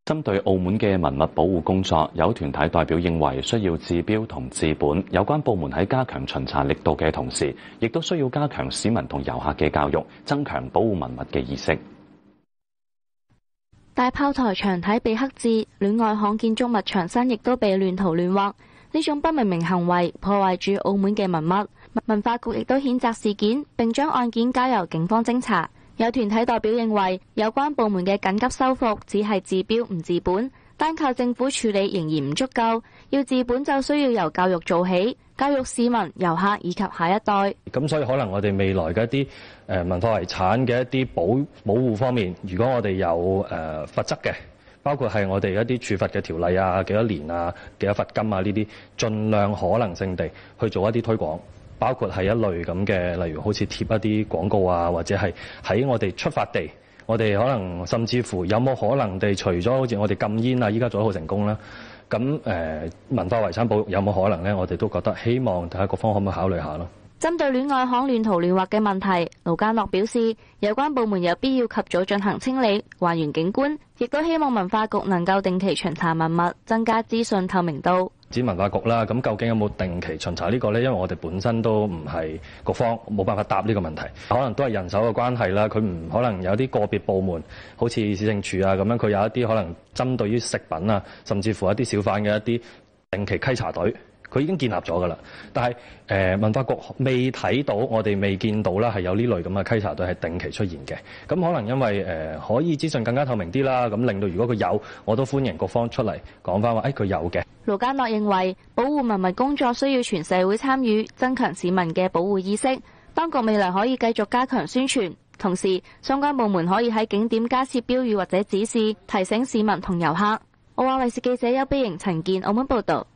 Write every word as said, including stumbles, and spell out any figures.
針對澳門嘅文物保護工作，有團體代表認為需要治標同治本，有關部門喺加強巡查力度嘅同時，亦都需要加強市民同遊客嘅教育，增強保護文物嘅意識。 大炮台牆體被刻字，戀愛巷建築物牆身亦都被亂塗亂畫，呢種不文明行為破壞住澳門嘅文物。文化局亦都譴責事件，並將案件交由警方偵查。有團體代表認為，有關部門嘅緊急修復只係治標唔治本，單靠政府處理仍然唔足夠，要治本就需要由教育做起，教育市民、遊客以及下一代。 咁所以可能我哋未來嘅一啲誒文化遺產嘅一啲保保護方面，如果我哋有誒罰則嘅，包括係我哋一啲處罰嘅條例啊，幾多年啊，幾多罰金啊呢啲，盡量可能性地去做一啲推廣。包括係一類咁嘅，例如好似貼一啲廣告啊，或者係喺我哋出發地，我哋可能甚至乎有冇可能地，除咗好似我哋禁煙啊，依家做得好成功啦。咁誒、呃、文化遺產保育有冇可能呢？我哋都覺得希望睇下各方可唔可以考慮下咯。 針對戀愛巷亂塗亂畫嘅問題，盧家樂表示，有關部門有必要及早進行清理，還原景觀，亦都希望文化局能夠定期巡查文物，增加資訊透明度。 指文化局啦，咁究竟有冇定期巡查呢個呢？因為我哋本身都唔係局方，冇辦法答呢個問題，可能都係人手嘅關係啦。佢唔可能有啲個別部門，好似市政署啊咁樣，佢有一啲可能針對於食品啊，甚至乎一啲小販嘅一啲定期稽查隊。佢已經建立咗㗎啦，但係誒、呃、文化局未睇到，我哋未見到啦，係有呢類咁嘅稽查隊係定期出現嘅。咁可能因為誒、呃、可以資訊更加透明啲啦，咁令到如果佢有，我都歡迎各方出嚟講翻話，誒佢有嘅。 盧家樂認為保護文物工作需要全社會參與，增強市民嘅保護意識。當局未來可以繼續加強宣傳，同時相關部門可以喺景點加設標語或者指示，提醒市民同遊客。澳亞衛視記者邱碧瑩、陳健澳門報導。